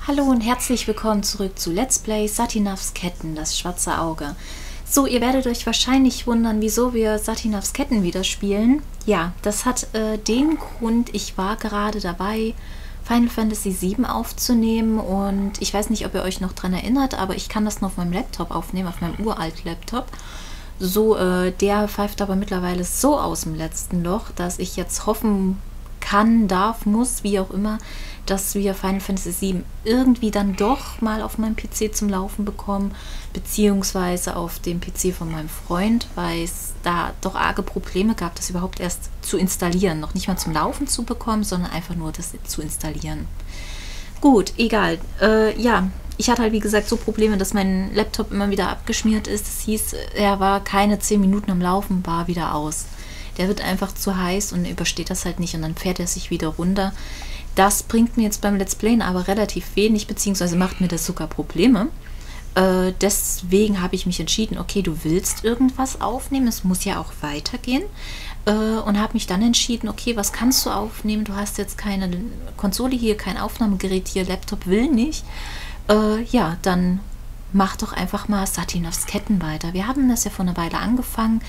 Hallo und herzlich willkommen zurück zu Let's Play Satinavs Ketten, das schwarze Auge. So, ihr werdet euch wahrscheinlich wundern, wieso wir Satinavs Ketten wieder spielen. Ja, das hat den Grund, ich war gerade dabei, Final Fantasy VII aufzunehmen und ich weiß nicht, ob ihr euch noch dran erinnert, aber ich kann das noch auf meinem Laptop aufnehmen, auf meinem uralt Laptop. So, der pfeift aber mittlerweile so aus dem letzten Loch, dass ich jetzt hoffen kann, darf, muss, wie auch immer, dass wir Final Fantasy VII irgendwie dann doch mal auf meinem PC zum Laufen bekommen, beziehungsweise auf dem PC von meinem Freund, weil es da doch arge Probleme gab, das überhaupt erst zu installieren. Noch nicht mal zum Laufen zu bekommen, sondern einfach nur das zu installieren. Gut, egal. Ja, ich hatte halt wie gesagt so Probleme, dass mein Laptop immer wieder abgeschmiert ist. Das hieß, er war keine 10 Minuten am Laufen, war wieder aus. Der wird einfach zu heiß und übersteht das halt nicht und dann fährt er sich wieder runter. Das bringt mir jetzt beim Let's Playen aber relativ wenig, beziehungsweise macht mir das sogar Probleme. Deswegen habe ich mich entschieden, okay, du willst irgendwas aufnehmen, es muss ja auch weitergehen. Und habe mich dann entschieden, okay, was kannst du aufnehmen? Du hast jetzt keine Konsole hier, kein Aufnahmegerät hier, Laptop will nicht. Ja, dann mach doch einfach mal Satinavs Ketten weiter. Wir haben das ja vor einer Weile angefangen,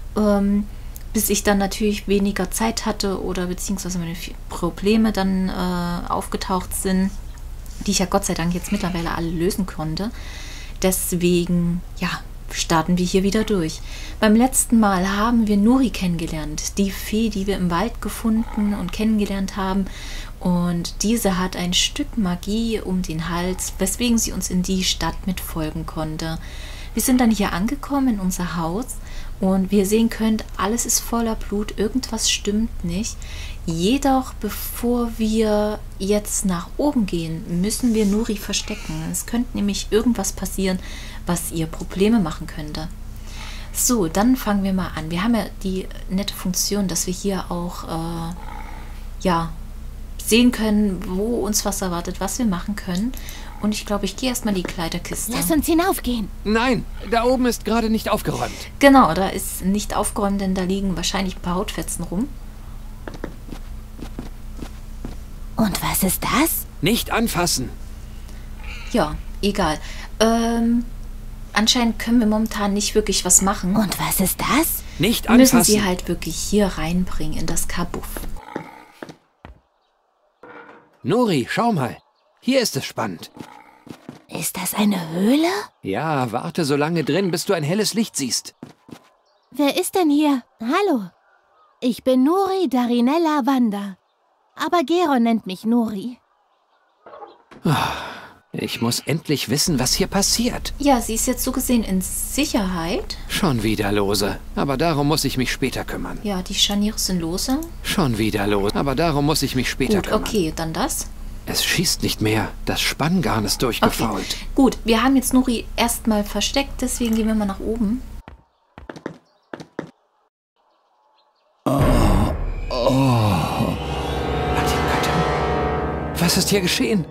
bis ich dann natürlich weniger Zeit hatte oder beziehungsweise meine Probleme dann aufgetaucht sind, die ich ja Gott sei Dank jetzt mittlerweile alle lösen konnte. Deswegen, ja, starten wir hier wieder durch. Beim letzten Mal haben wir Nuri kennengelernt, die Fee, die wir im Wald gefunden und kennengelernt haben. Und diese hat ein Stück Magie um den Hals, weswegen sie uns in die Stadt mitfolgen konnte. Wir sind dann hier angekommen in unser Haus und wie ihr sehen könnt, alles ist voller Blut, irgendwas stimmt nicht. Jedoch, bevor wir jetzt nach oben gehen, müssen wir Nuri verstecken. Es könnte nämlich irgendwas passieren, was ihr Probleme machen könnte. So, dann fangen wir mal an. Wir haben ja die nette Funktion, dass wir hier auch ja, sehen können, wo uns was erwartet, was wir machen können. Und ich glaube, ich gehe erstmal in die Kleiderkiste. Lass uns hinaufgehen. Nein, da oben ist gerade nicht aufgeräumt. Genau, da ist nicht aufgeräumt, denn da liegen wahrscheinlich ein paar Hautfetzen rum. Und was ist das? Nicht anfassen. Ja, egal. Anscheinend können wir momentan nicht wirklich was machen. Und was ist das? Nicht anfassen. Müssen sie halt wirklich hier reinbringen in das Kabuff. Nuri, schau mal. Hier ist es spannend. Ist das eine Höhle? Ja, warte so lange drin, bis du ein helles Licht siehst. Wer ist denn hier? Hallo. Ich bin Nuri Darinella Wanda. Aber Geron nennt mich Nuri. Ich muss endlich wissen, was hier passiert. Ja, sie ist jetzt so gesehen in Sicherheit. Schon wieder lose. Aber darum muss ich mich später kümmern. Ja, die Scharniere sind lose. Schon wieder los. Aber darum muss ich mich später Gut, kümmern. okay, dann das. Es schießt nicht mehr. Das Spanngarn ist durchgefault. Okay. Gut, wir haben jetzt Nuri erstmal versteckt, deswegen gehen wir mal nach oben. Was ist hier geschehen?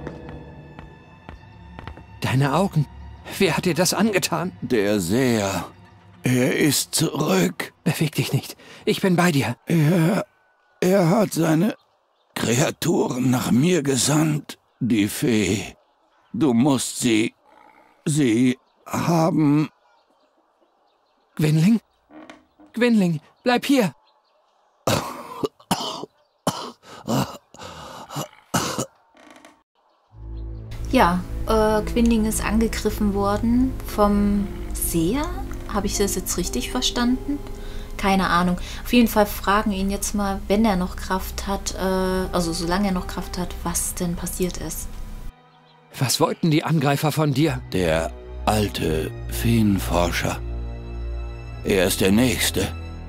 Deine Augen. Wer hat dir das angetan? Der Seher. Er ist zurück. Beweg dich nicht. Ich bin bei dir. Er hat seine Kreaturen nach mir gesandt. Die Fee. Du musst sie haben. Gwynling? Gwynling, bleib hier. Ja, Gwynling ist angegriffen worden vom Seher. Habe ich das jetzt richtig verstanden? Keine Ahnung. Auf jeden Fall fragen ihn jetzt mal, wenn er noch Kraft hat, also solange er noch Kraft hat, was denn passiert ist. Was wollten die Angreifer von dir? Der alte Feenforscher. Er ist der Nächste.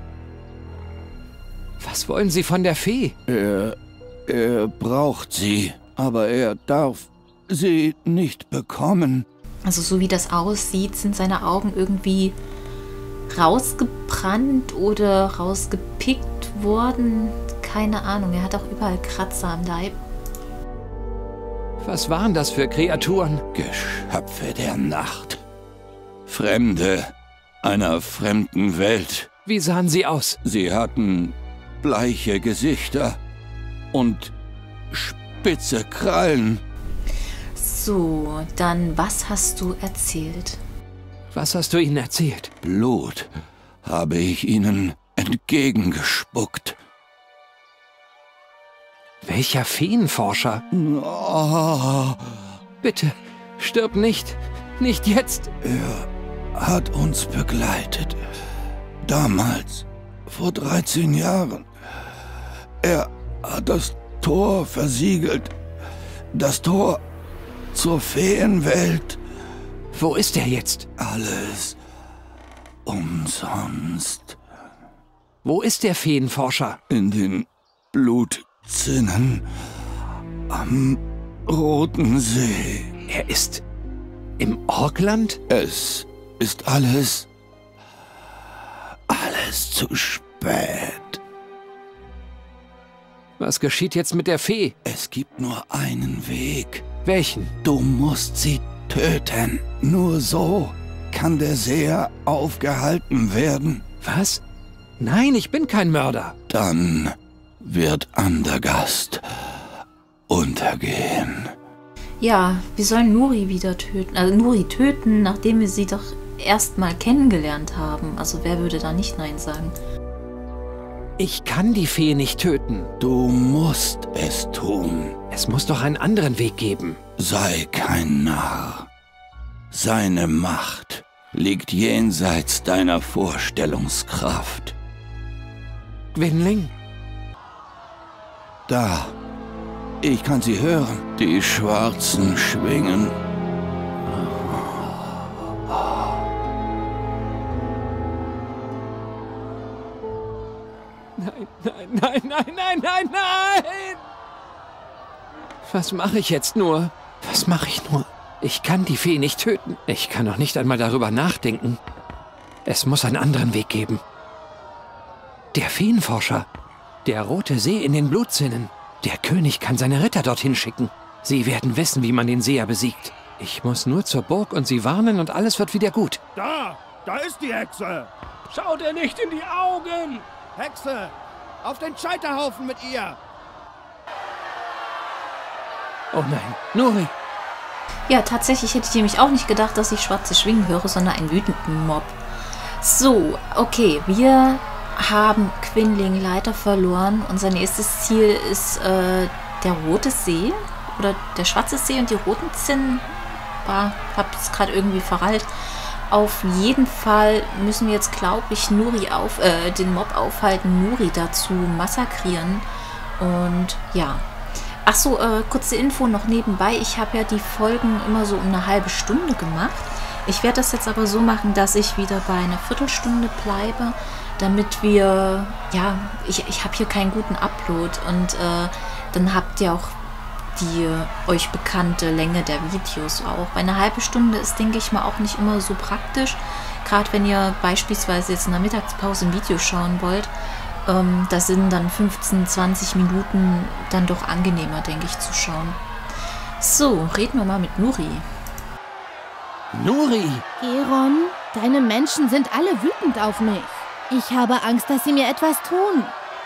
Was wollen sie von der Fee? Er braucht sie, aber er darf sie nicht bekommen. Also so wie das aussieht, sind seine Augen irgendwie rausgebrannt oder rausgepickt worden. Keine Ahnung, er hat auch überall Kratzer am Leib. Was waren das für Kreaturen? Geschöpfe der Nacht. Fremde einer fremden Welt. Wie sahen sie aus? Sie hatten bleiche Gesichter und spitze Krallen. So, dann was hast du erzählt? Was hast du ihnen erzählt? Blut habe ich ihnen entgegengespuckt. Welcher Feenforscher? Oh, Bitte, stirb nicht. Nicht jetzt. er hat uns begleitet. Damals, vor 13 Jahren. Er hat das Tor versiegelt. Das Tor zur Feenwelt. Wo ist er jetzt? Alles umsonst. Wo ist der Feenforscher? In den Blutzinnen am Roten See. Er ist im Orkland? Es ist alles zu spät. Was geschieht jetzt mit der Fee? Es gibt nur einen Weg. Welchen? Du musst sie töten. Nur so kann der Seher aufgehalten werden. Was? Nein, ich bin kein Mörder. Dann wird Andergast untergehen. Ja, wir sollen Nuri wieder töten. Also Nuri töten, nachdem wir sie doch erstmal kennengelernt haben. Also wer würde da nicht Nein sagen? Ich kann die Fee nicht töten. Du musst es tun. Es muss doch einen anderen Weg geben. Sei kein Narr. Seine Macht liegt jenseits deiner Vorstellungskraft. Gwynling? Da. Ich kann sie hören. Die schwarzen Schwingen. Nein! Was mache ich jetzt nur? Was mache ich nur? Ich kann die Fee nicht töten. Ich kann noch nicht einmal darüber nachdenken. Es muss einen anderen Weg geben. Der Feenforscher. Der Rote See in den Blutzinnen. Der König kann seine Ritter dorthin schicken. Sie werden wissen, wie man den Seher besiegt. Ich muss nur zur Burg und sie warnen und alles wird wieder gut. Da ist die Hexe! Schau dir nicht in die Augen! Hexe! Auf den Scheiterhaufen mit ihr! Oh nein, Nuri! Ja, tatsächlich hätte ich nämlich auch nicht gedacht, dass ich schwarze Schwingen höre, sondern einen wütenden Mob. So, okay, wir haben Gwynling leider verloren. Unser nächstes Ziel ist der Rote See oder der Schwarze See und die Roten Zinnen. Hab es gerade irgendwie verrallt. Auf jeden Fall müssen wir jetzt, glaube ich, den Mob aufhalten, Nuri dazu massakrieren. Und ja. Achso, kurze Info noch nebenbei. Ich habe ja die Folgen immer so um eine halbe Stunde gemacht. Ich werde das jetzt aber so machen, dass ich wieder bei einer Viertelstunde bleibe, damit wir, ja, ich habe hier keinen guten Upload und dann habt ihr auch die euch bekannte Länge der Videos auch. Bei einer halben Stunde ist, denke ich mal, auch nicht immer so praktisch. Gerade wenn ihr beispielsweise jetzt in der Mittagspause ein Video schauen wollt, da sind dann 15, 20 Minuten dann doch angenehmer, denke ich, zu schauen. So, reden wir mal mit Nuri. Nuri! Geron, deine Menschen sind alle wütend auf mich. Ich habe Angst, dass sie mir etwas tun.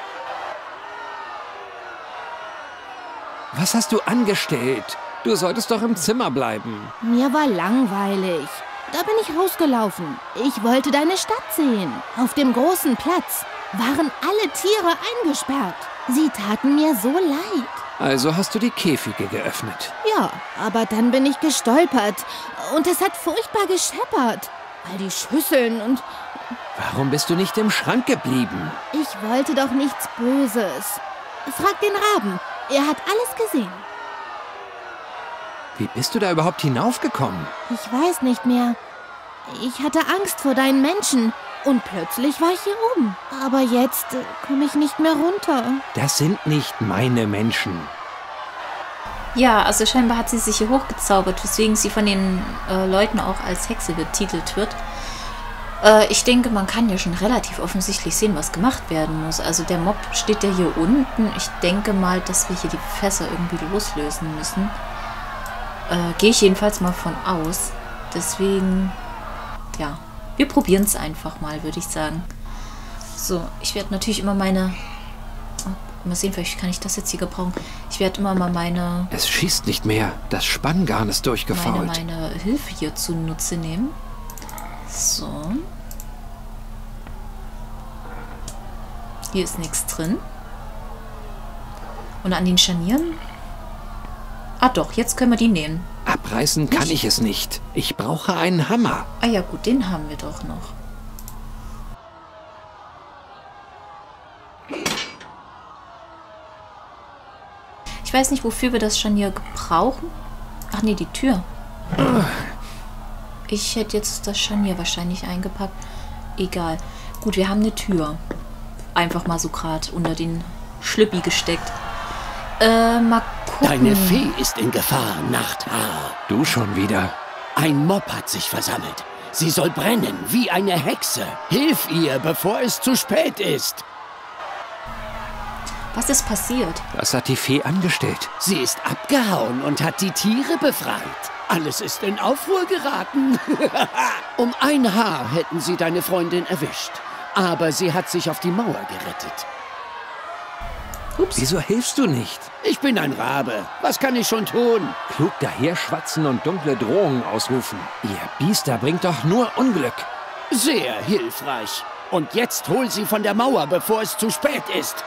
Was hast du angestellt? Du solltest doch im Zimmer bleiben. Mir war langweilig. Da bin ich rausgelaufen. Ich wollte deine Stadt sehen. Auf dem großen Platz waren alle Tiere eingesperrt. Sie taten mir so leid. Also hast du die Käfige geöffnet. Ja, aber dann bin ich gestolpert. Und es hat furchtbar gescheppert. All die Schüsseln und... Warum bist du nicht im Schrank geblieben? Ich wollte doch nichts Böses. Frag den Raben. Er hat alles gesehen. Wie bist du da überhaupt hinaufgekommen? Ich weiß nicht mehr. Ich hatte Angst vor deinen Menschen. Und plötzlich war ich hier oben. Aber jetzt komme ich nicht mehr runter. Das sind nicht meine Menschen. Ja, also scheinbar hat sie sich hier hochgezaubert, weswegen sie von den Leuten auch als Hexe betitelt wird. Ich denke, man kann ja schon relativ offensichtlich sehen, was gemacht werden muss. Also der Mob steht ja hier unten. Ich denke mal, dass wir hier die Fässer irgendwie loslösen müssen. Gehe ich jedenfalls mal von aus. Deswegen, ja, wir probieren es einfach mal, würde ich sagen. So, ich werde natürlich immer meine... Oh, mal sehen, vielleicht kann ich das jetzt hier gebrauchen. Ich werde immer mal meine Es schießt nicht mehr. Das Spanngarn ist durchgefault. meine Hilfe hier zunutze nehmen. So. Hier ist nichts drin. Und an den Scharnieren? Ah doch, jetzt können wir die nähen. Abreißen kann ich es nicht. Ich brauche einen Hammer. Ah ja gut, den haben wir doch noch. Ich weiß nicht, wofür wir das Scharnier gebrauchen. Ach nee, die Tür. Ich hätte jetzt das Scharnier wahrscheinlich eingepackt. Egal. Gut, wir haben eine Tür. Einfach mal so gerade unter den Schlüppi gesteckt. Mal gucken. Deine Fee ist in Gefahr, Nachthaar. Du schon wieder. Ein Mob hat sich versammelt. Sie soll brennen wie eine Hexe. Hilf ihr, bevor es zu spät ist. Was ist passiert? Was hat die Fee angestellt? Sie ist abgehauen und hat die Tiere befreit. Alles ist in Aufruhr geraten. Um ein Haar hätten sie deine Freundin erwischt. Aber sie hat sich auf die Mauer gerettet. Ups. Wieso hilfst du nicht? Ich bin ein Rabe. Was kann ich schon tun? Klug daherschwatzen und dunkle Drohungen ausrufen. Ihr Biester bringt doch nur Unglück. Sehr hilfreich. Und jetzt hol sie von der Mauer, bevor es zu spät ist.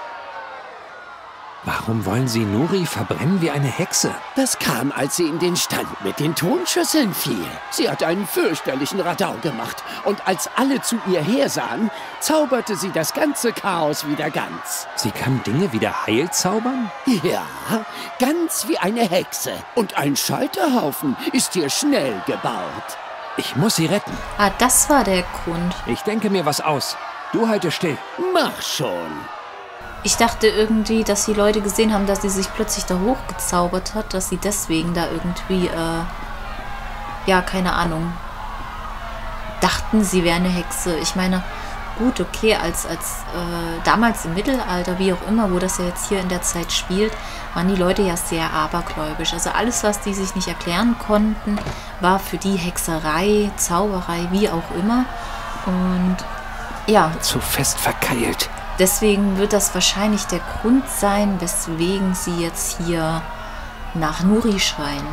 Warum wollen sie Nuri verbrennen wie eine Hexe? Das kam, als sie in den Stand mit den Tonschüsseln fiel. Sie hat einen fürchterlichen Radau gemacht. Und als alle zu ihr hersahen, zauberte sie das ganze Chaos wieder ganz. Sie kann Dinge wieder heil zaubern? Ja, ganz wie eine Hexe. Und ein Scheiterhaufen ist hier schnell gebaut. Ich muss sie retten. Ah, das war der Grund. Ich denke mir was aus. Du halte still. Mach schon. Ich dachte irgendwie, dass die Leute gesehen haben, dass sie sich plötzlich da hochgezaubert hat, dass sie deswegen da irgendwie, ja, keine Ahnung, dachten, sie wäre eine Hexe. Ich meine, gut, okay, als damals im Mittelalter, wie auch immer, wo das ja jetzt hier in der Zeit spielt, waren die Leute ja sehr abergläubisch. Also alles, was die sich nicht erklären konnten, war für die Hexerei, Zauberei, wie auch immer. Und ja. Zu fest verkeilt. Deswegen wird das wahrscheinlich der Grund sein, weswegen sie jetzt hier nach Nuri schreien.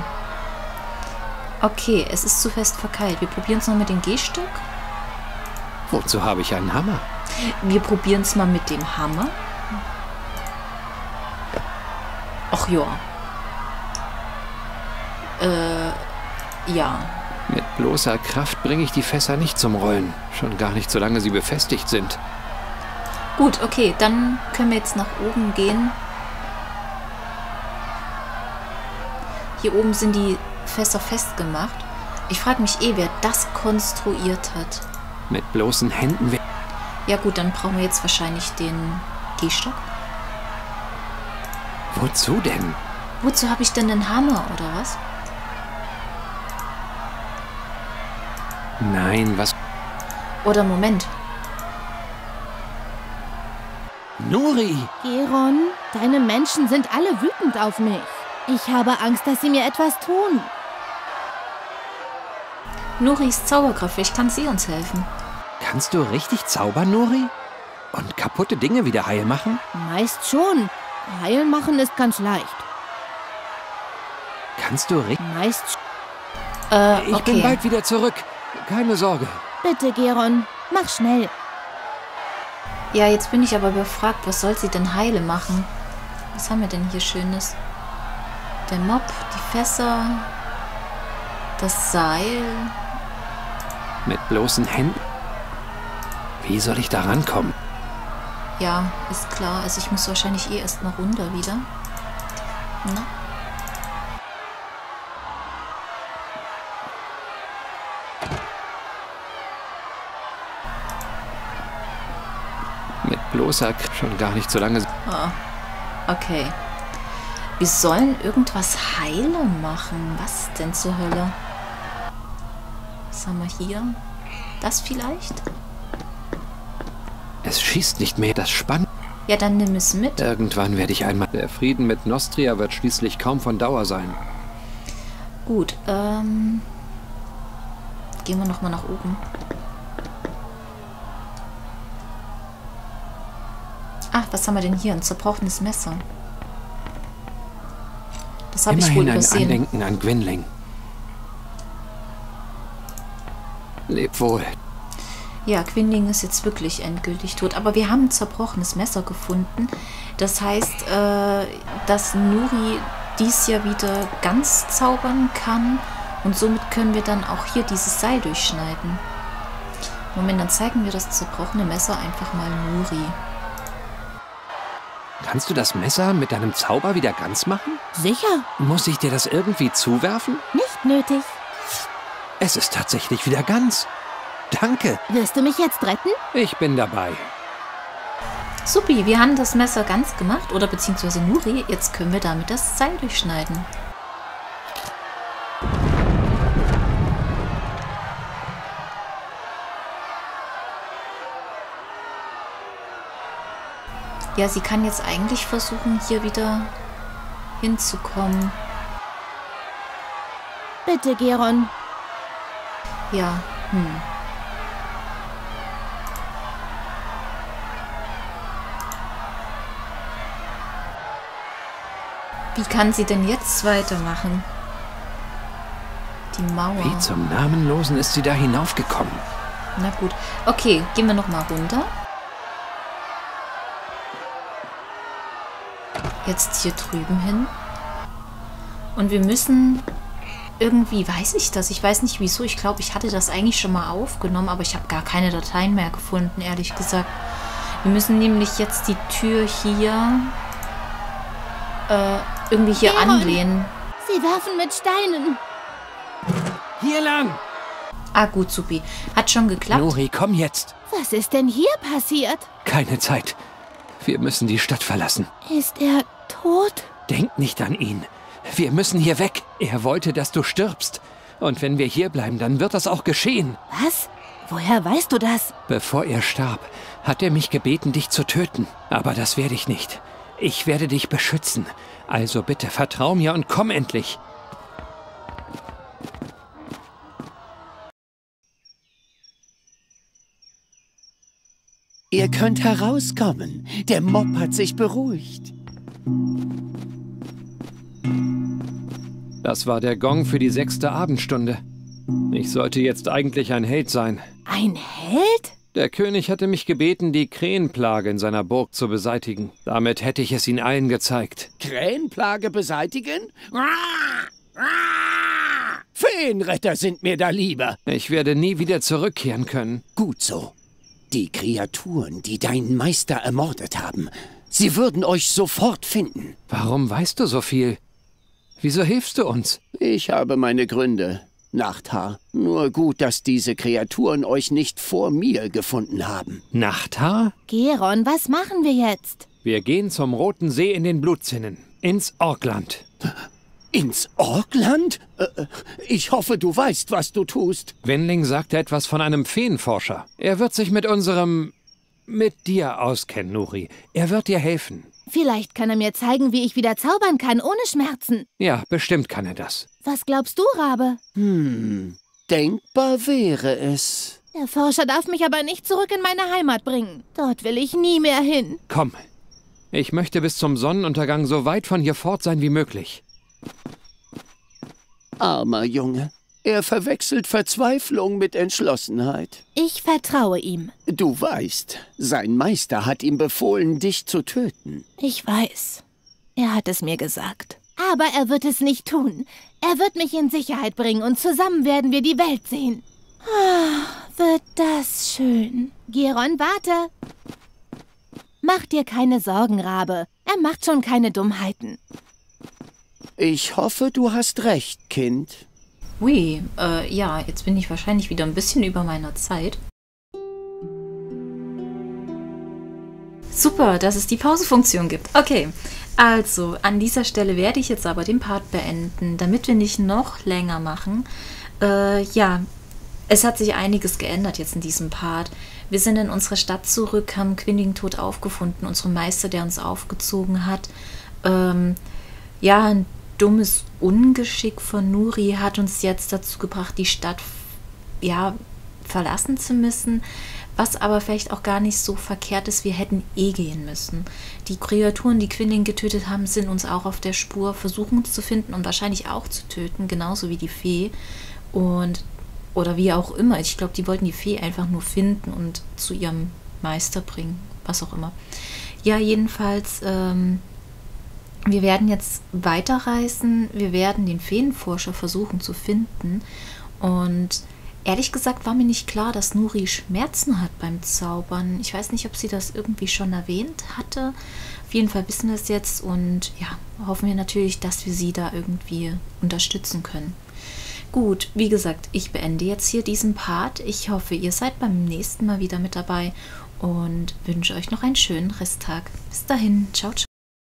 Okay, es ist zu fest verkeilt. Wir probieren es noch mit dem Gehstock. Wozu habe ich einen Hammer? Wir probieren es mal mit dem Hammer. Ach ja. Ja. Mit bloßer Kraft bringe ich die Fässer nicht zum Rollen. Schon gar nicht, solange sie befestigt sind. Gut, okay, dann können wir jetzt nach oben gehen. Hier oben sind die Fässer festgemacht. Ich frage mich wer das konstruiert hat. Mit bloßen Händen... Ja gut, dann brauchen wir jetzt wahrscheinlich den Gehstock. Wozu denn? Wozu habe ich denn einen Hammer, oder was? Nein, was... Oder Moment. Nuri! Geron, deine Menschen sind alle wütend auf mich. Ich habe Angst, dass sie mir etwas tun. Nuri ist Zauberkraft, vielleicht kann sie uns helfen. Kannst du richtig zaubern, Nuri? Und kaputte Dinge wieder heil machen? Meist schon. Heil machen ist ganz leicht. Kannst du richtig... Meist... Ich bin bald wieder zurück. Keine Sorge. Bitte, Geron, mach schnell. Ja, jetzt bin ich aber befragt, was soll sie denn heile machen? Was haben wir denn hier Schönes? Der Mob, die Fässer, das Seil. Mit bloßen Händen? Wie soll ich da rankommen? Ja, ist klar. Also ich muss wahrscheinlich erst mal runter wieder. Na? Mit bloßer Kraft schon gar nicht so lange... Ah, okay. Wir sollen irgendwas heile machen. Was denn zur Hölle? Was haben wir hier? Das vielleicht? Es schießt nicht mehr. Das spannt. Ja, dann nimm es mit. Irgendwann werde ich einmal... Der Frieden mit Nostria wird schließlich kaum von Dauer sein. Gut, gehen wir nochmal nach oben. Ach, was haben wir denn hier? Ein zerbrochenes Messer. Das habe ich wohl Immerhin ein übersehen. Andenken an Gwynling. Leb wohl. Ja, Gwynling ist jetzt wirklich endgültig tot. Aber wir haben ein zerbrochenes Messer gefunden. Das heißt, dass Nuri dies Jahr wieder ganz zaubern kann. Und somit können wir dann auch hier dieses Seil durchschneiden. Moment, dann zeigen wir das zerbrochene Messer einfach mal Nuri. Kannst du das Messer mit deinem Zauber wieder ganz machen? Sicher, Muss ich dir das irgendwie zuwerfen? nicht nötig. Es ist tatsächlich wieder ganz. Danke, Wirst du mich jetzt retten? ich bin dabei. Supi, wir haben das Messer ganz gemacht. Oder beziehungsweise Nuri. Jetzt können wir damit das Seil durchschneiden. Ja, sie kann jetzt eigentlich versuchen, hier wieder hinzukommen. Bitte, Geron. Ja, Wie kann sie denn jetzt weitermachen? Die Mauer. Wie zum Namenlosen ist sie da hinaufgekommen? Na gut. Okay, gehen wir nochmal runter. Jetzt hier drüben hin. Und wir müssen... Irgendwie weiß ich das. Ich weiß nicht wieso. Ich glaube, ich hatte das eigentlich schon mal aufgenommen, aber ich habe gar keine Dateien mehr gefunden, ehrlich gesagt. Wir müssen nämlich jetzt die Tür hier irgendwie hier Geron! anlehnen. Sie werfen mit Steinen. Hier lang! Ah, gut, Supi. Hat schon geklappt. Nuri, komm jetzt! Was ist denn hier passiert? Keine Zeit. Wir müssen die Stadt verlassen. Ist er tot? Denk nicht an ihn. Wir müssen hier weg. Er wollte, dass du stirbst. Und wenn wir hier bleiben, dann wird das auch geschehen. Was? Woher weißt du das? Bevor er starb, hat er mich gebeten, dich zu töten. Aber das werde ich nicht. Ich werde dich beschützen. Also bitte, vertrau mir und komm endlich. Ihr könnt herauskommen. Der Mob hat sich beruhigt. Das war der Gong für die 6. Abendstunde. Ich sollte jetzt eigentlich ein Held sein. Ein Held? Der König hatte mich gebeten, die Krähenplage in seiner Burg zu beseitigen. Damit hätte ich es ihnen allen gezeigt. Krähenplage beseitigen? Feenretter sind mir da lieber. Ich werde nie wieder zurückkehren können. Gut so. Die Kreaturen, die deinen Meister ermordet haben, sie würden euch sofort finden. Warum weißt du so viel? Wieso hilfst du uns? Ich habe meine Gründe, Nachthaar. Nur gut, dass diese Kreaturen euch nicht vor mir gefunden haben. Nachthaar? Geron, was machen wir jetzt? Wir gehen zum Roten See in den Blutzinnen. Ins Orkland. Ins Orkland? Ich hoffe, du weißt, was du tust. Gwynling sagte etwas von einem Feenforscher. Er wird sich mit dir auskennen, Nuri. Er wird dir helfen. Vielleicht kann er mir zeigen, wie ich wieder zaubern kann, ohne Schmerzen. Ja, bestimmt kann er das. Was glaubst du, Rabe? Denkbar wäre es. Der Forscher darf mich aber nicht zurück in meine Heimat bringen. Dort will ich nie mehr hin. Komm. Ich möchte bis zum Sonnenuntergang so weit von hier fort sein wie möglich. Armer Junge. Er verwechselt Verzweiflung mit Entschlossenheit. Ich vertraue ihm. Du weißt, sein Meister hat ihm befohlen, dich zu töten. Ich weiß. Er hat es mir gesagt. Aber er wird es nicht tun. Er wird mich in Sicherheit bringen und zusammen werden wir die Welt sehen. Wird das schön. Geron, warte. Mach dir keine Sorgen, Rabe. Er macht schon keine Dummheiten. Ich hoffe, du hast recht, Kind. Ui, ja, jetzt bin ich wahrscheinlich wieder ein bisschen über meiner Zeit. Super, dass es die Pausefunktion gibt. Okay, also an dieser Stelle werde ich jetzt aber den Part beenden, damit wir nicht noch länger machen. Ja, es hat sich einiges geändert jetzt in diesem Part. Wir sind in unsere Stadt zurück, haben Gwynling tot aufgefunden, unseren Meister, der uns aufgezogen hat. Ja, ein dummes Ungeschick von Nuri hat uns jetzt dazu gebracht, die Stadt, ja, verlassen zu müssen, Was aber vielleicht auch gar nicht so verkehrt ist, wir hätten gehen müssen. Die Kreaturen, die Quinlan getötet haben, sind uns auch auf der Spur, versuchen uns zu finden und wahrscheinlich auch zu töten, genauso wie die Fee. Oder wie auch immer. Ich glaube, die wollten die Fee einfach nur finden und zu ihrem Meister bringen, was auch immer. Ja, jedenfalls, wir werden jetzt weiterreisen. Wir werden den Feenforscher versuchen zu finden. Und ehrlich gesagt war mir nicht klar, dass Nuri Schmerzen hat beim Zaubern. Ich weiß nicht, ob sie das irgendwie schon erwähnt hatte. Auf jeden Fall wissen wir es jetzt und ja, hoffen wir natürlich, dass wir sie da irgendwie unterstützen können. Gut, wie gesagt, ich beende jetzt hier diesen Part. Ich hoffe, ihr seid beim nächsten Mal wieder mit dabei und wünsche euch noch einen schönen Resttag. Bis dahin, ciao, ciao.